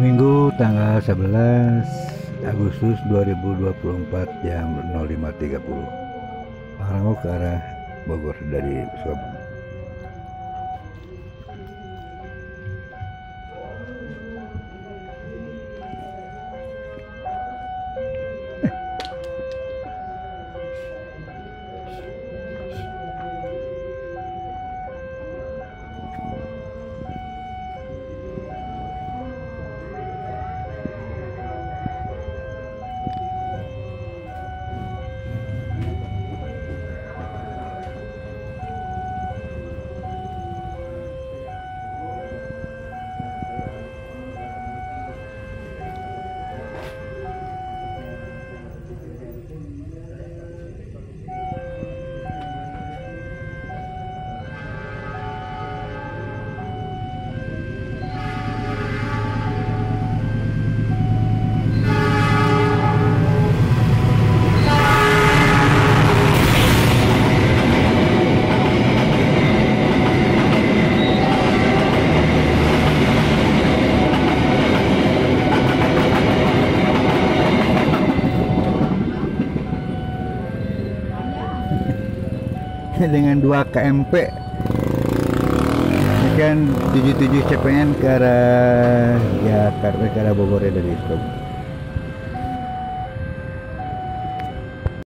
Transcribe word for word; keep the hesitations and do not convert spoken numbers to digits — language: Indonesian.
Minggu tanggal sebelas Agustus dua ribu dua puluh empat jam nol lima tiga puluh. Arah ke arah Bogor dari Sukabumi. Dengan dua K M P kan tujuh puluh tujuh C P N ke arah Jakarta, ke arah Bogor dari Sukabumi.